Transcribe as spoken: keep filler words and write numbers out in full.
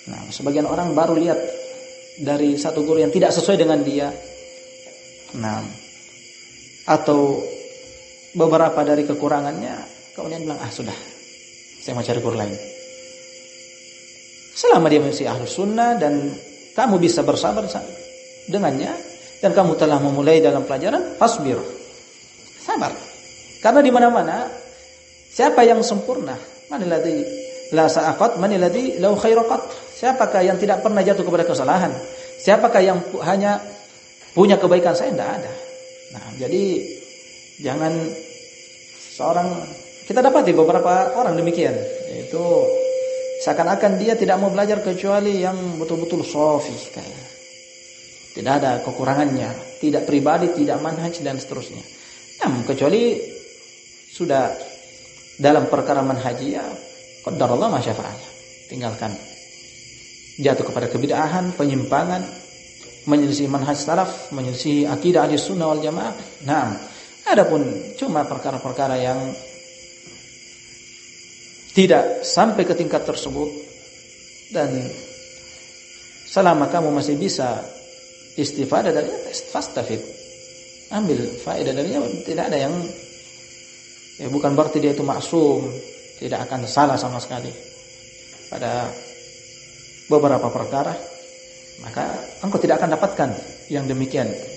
Nah, sebagian orang baru lihat dari satu guru yang tidak sesuai dengan dia. Nah, atau beberapa dari kekurangannya, kemudian bilang, ah sudah, saya mau cari guru lain. Selama dia masih ahlus sunnah dan kamu bisa bersabar dengannya, dan kamu telah memulai dalam pelajaran, fasbir, sabar. Karena di mana-mana, siapa yang sempurna? Manilladzi la sa'aqat, manilladzi lau khairaqat. Siapakah yang tidak pernah jatuh kepada kesalahan? Siapakah yang hanya punya kebaikan? Saya tidak ada. Nah, jadi jangan seorang, kita dapati beberapa orang demikian, yaitu seakan-akan dia tidak mau belajar kecuali yang betul-betul sofi, kayak tidak ada kekurangannya, tidak pribadi, tidak manhaj dan seterusnya. Nah, kecuali sudah dalam perkara manhajiyah, qadarullah ma syafa'al, tinggalkan. Jatuh kepada kebid'ahan, penyimpangan, menyelisih manhaj salaf, menyelisih akidah ahli sunnah wal jamaah. Nah, adapun cuma perkara-perkara yang tidak sampai ke tingkat tersebut, dan selama kamu masih bisa istifadah darinya, fastafid, ambil faedah darinya. Tidak ada yang, ya bukan berarti dia itu maksum, tidak akan salah sama sekali pada beberapa perkara, maka engkau tidak akan dapatkan yang demikian.